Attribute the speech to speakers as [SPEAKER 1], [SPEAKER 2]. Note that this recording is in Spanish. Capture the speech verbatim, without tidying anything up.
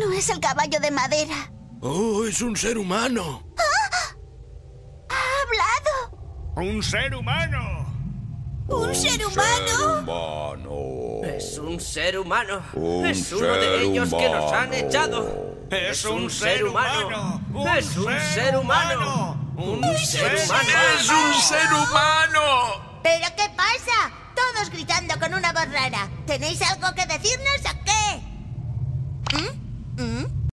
[SPEAKER 1] No es el caballo de madera.
[SPEAKER 2] Oh, es un ser humano.
[SPEAKER 1] ¡Ah! ¡Ha hablado!
[SPEAKER 3] ¡Un ser humano!
[SPEAKER 1] ¿Un, ¿Un ser humano?
[SPEAKER 4] Ser humano.
[SPEAKER 5] Es un ser humano.
[SPEAKER 4] Un
[SPEAKER 5] es uno de ellos
[SPEAKER 4] humano.
[SPEAKER 5] que nos han echado.
[SPEAKER 3] Es un ser humano.
[SPEAKER 5] Es un ser humano. Un ser humano.
[SPEAKER 2] ¡Es un ser humano!
[SPEAKER 1] ¿Pero qué pasa? Todos gritando con una voz rara. ¿Tenéis algo que decirnos o qué? ¿Mm? ¿Mm?